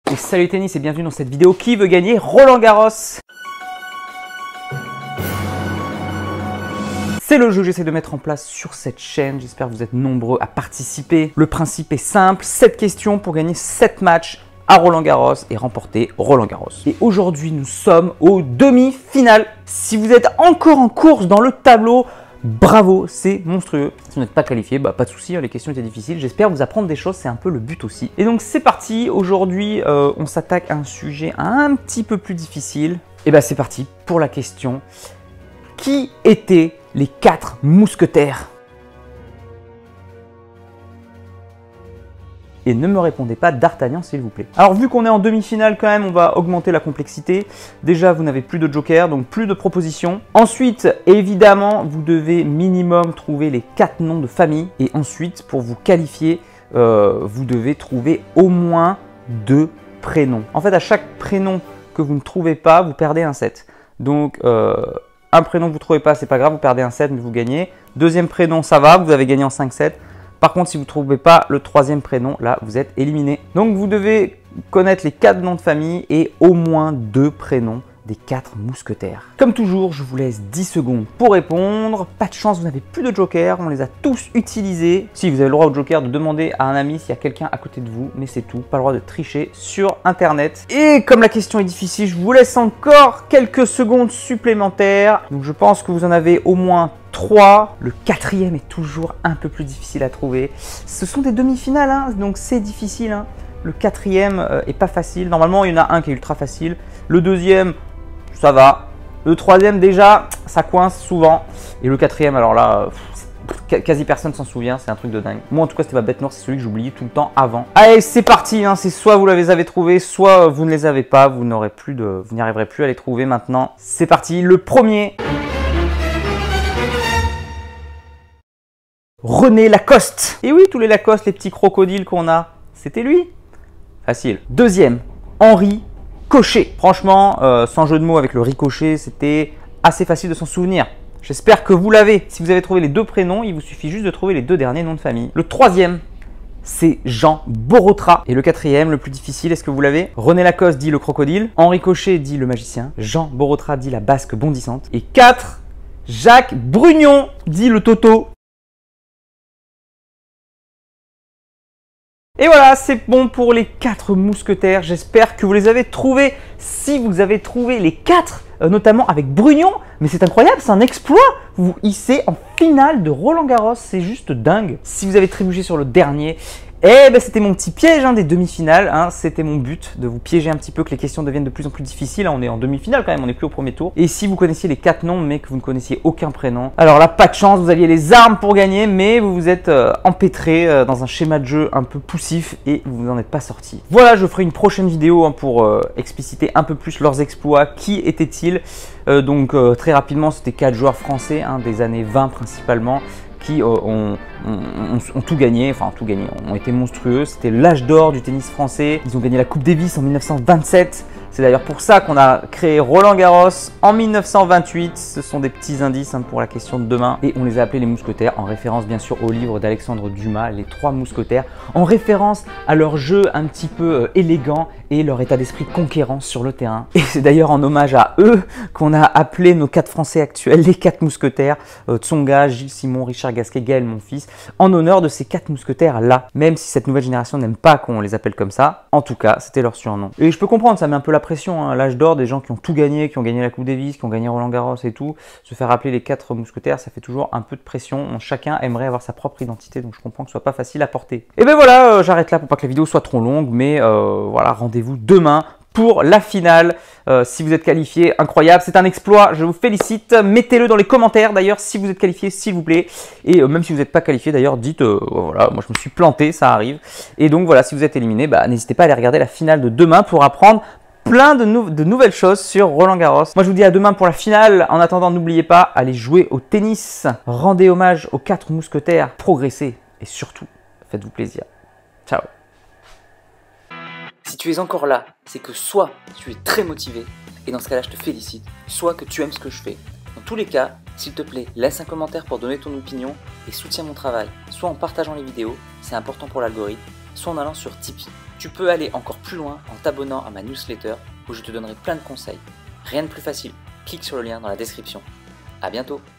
Et salut tennis et bienvenue dans cette vidéo. Qui veut gagner Roland Garros? C'est le jeu que j'essaie de mettre en place sur cette chaîne. J'espère que vous êtes nombreux à participer. Le principe est simple, 7 questions pour gagner 7 matchs à Roland Garros et remporter Roland Garros. Et aujourd'hui, nous sommes aux demi-finales. Si vous êtes encore en course dans le tableau, bravo, c'est monstrueux. Si vous n'êtes pas qualifié, pas de souci, les questions étaient difficiles. J'espère vous apprendre des choses, c'est un peu le but aussi. Et donc c'est parti, aujourd'hui on s'attaque à un sujet un petit peu plus difficile. Et c'est parti pour la question. Qui étaient les 4 mousquetaires? Et ne me répondez pas d'Artagnan s'il vous plaît. Alors vu qu'on est en demi-finale quand même, on va augmenter la complexité. Déjà vous n'avez plus de joker, donc plus de propositions. Ensuite, évidemment, vous devez minimum trouver les 4 noms de famille. Et ensuite, pour vous qualifier, vous devez trouver au moins 2 prénoms. En fait, à chaque prénom que vous ne trouvez pas, vous perdez un set. Donc un prénom que vous ne trouvez pas, c'est pas grave, vous perdez un set, mais vous gagnez. Deuxième prénom, ça va, vous avez gagné en 5-7. Par contre, si vous ne trouvez pas le 3e prénom, là, vous êtes éliminé. Donc, vous devez connaître les 4 noms de famille et au moins 2 prénoms des 4 mousquetaires. Comme toujours, je vous laisse 10 secondes pour répondre. Pas de chance, vous n'avez plus de joker. On les a tous utilisés. Si vous avez le droit au joker de demander à un ami s'il y a quelqu'un à côté de vous, mais c'est tout. Pas le droit de tricher sur Internet. Et comme la question est difficile, je vous laisse encore quelques secondes supplémentaires. Donc, je pense que vous en avez au moins 3. Le 4e est toujours un peu plus difficile à trouver. Ce sont des demi-finales, donc c'est difficile. Le 4e est pas facile. Normalement, il y en a un qui est ultra facile. Le 2e, ça va. Le 3e, déjà, ça coince souvent. Et le 4e, alors là, quasi personne s'en souvient. C'est un truc de dingue. Moi, en tout cas, c'était ma bête noire. C'est celui que j'oubliais tout le temps avant. Allez, c'est parti. C'est soit vous les avez trouvés, soit vous ne les avez pas. Vous n'y arriverez plus à les trouver maintenant. C'est parti. Le premier. René Lacoste. Et oui, tous les Lacoste, les petits crocodiles qu'on a, c'était lui. Facile. Deuxième, Henri Cochet. Franchement, sans jeu de mots avec le ricochet, c'était assez facile de s'en souvenir. J'espère que vous l'avez. Si vous avez trouvé les 2 prénoms, il vous suffit juste de trouver les 2 derniers noms de famille. Le 3e, c'est Jean Borotra. Et le 4e, le plus difficile, est-ce que vous l'avez? René Lacoste dit le crocodile, Henri Cochet dit le magicien, Jean Borotra dit la basque bondissante. Et 4, Jacques Brugnon dit le toto. Et voilà, c'est bon pour les 4 mousquetaires. J'espère que vous les avez trouvés. Si vous avez trouvé les 4, notamment avec Brugnon, mais c'est incroyable, c'est un exploit. Vous hissez en finale de Roland Garros, c'est juste dingue. Si vous avez trébuché sur le dernier, c'était mon petit piège des demi-finales. C'était mon but de vous piéger un petit peu, que les questions deviennent de plus en plus difficiles. On est en demi-finale quand même, on n'est plus au premier tour. Et si vous connaissiez les 4 noms, mais que vous ne connaissiez aucun prénom, alors là, pas de chance, vous aviez les armes pour gagner, mais vous vous êtes empêtré dans un schéma de jeu un peu poussif et vous n'en êtes pas sorti. Voilà, je ferai une prochaine vidéo pour expliciter un peu plus leurs exploits. Qui étaient-ils? Très rapidement, c'était 4 joueurs français, des années 20 principalement, qui ont tout gagné, ont été monstrueux. C'était l'âge d'or du tennis français. Ils ont gagné la Coupe Davis en 1927. C'est d'ailleurs pour ça qu'on a créé Roland Garros en 1928. Ce sont des petits indices pour la question de demain. Et on les a appelés les mousquetaires, en référence bien sûr au livre d'Alexandre Dumas, Les 3 mousquetaires, en référence à leur jeu un petit peu élégant et leur état d'esprit conquérant sur le terrain. Et c'est d'ailleurs en hommage à eux qu'on a appelé nos 4 Français actuels les 4 mousquetaires, Tsonga, Gilles Simon, Richard Gasquet, Gaël Monfils, en honneur de ces 4 mousquetaires-là. Même si cette nouvelle génération n'aime pas qu'on les appelle comme ça, en tout cas, c'était leur surnom. Et je peux comprendre, ça met un peu la pression, l'âge d'or, des gens qui ont tout gagné, qui ont gagné la Coupe Davis, qui ont gagné Roland Garros et tout, se faire appeler les 4 mousquetaires, ça fait toujours un peu de pression. Chacun aimerait avoir sa propre identité, donc je comprends que ce soit pas facile à porter. Et voilà, j'arrête là pour pas que la vidéo soit trop longue, mais voilà, rendez-vous demain pour la finale. Si vous êtes qualifié, incroyable, c'est un exploit, je vous félicite. Mettez-le dans les commentaires d'ailleurs si vous êtes qualifié, s'il vous plaît. Et même si vous n'êtes pas qualifié d'ailleurs, dites voilà, moi je me suis planté, ça arrive. Et donc voilà, si vous êtes éliminé, n'hésitez pas à aller regarder la finale de demain pour apprendre plein de nouvelles choses sur Roland Garros. Moi je vous dis à demain pour la finale. En attendant, n'oubliez pas, allez jouer au tennis, rendez hommage aux 4 mousquetaires, progressez et surtout, faites-vous plaisir. Ciao. Si tu es encore là, c'est que soit tu es très motivé, et dans ce cas-là je te félicite, soit que tu aimes ce que je fais. Dans tous les cas, s'il te plaît, laisse un commentaire pour donner ton opinion et soutiens mon travail, soit en partageant les vidéos, c'est important pour l'algorithme, soit en allant sur Tipeee. Tu peux aller encore plus loin en t'abonnant à ma newsletter où je te donnerai plein de conseils. Rien de plus facile, clique sur le lien dans la description. A bientôt!